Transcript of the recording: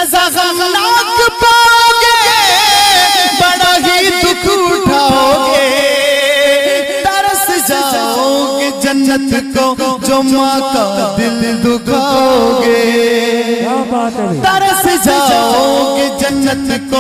सजा गमनाक पाओगे, बड़ा ही दुख उठाओगे, तरस जाओगे जन्नत को जो माँ का दिल दुखाओगे, तरस जाओगे जन्नत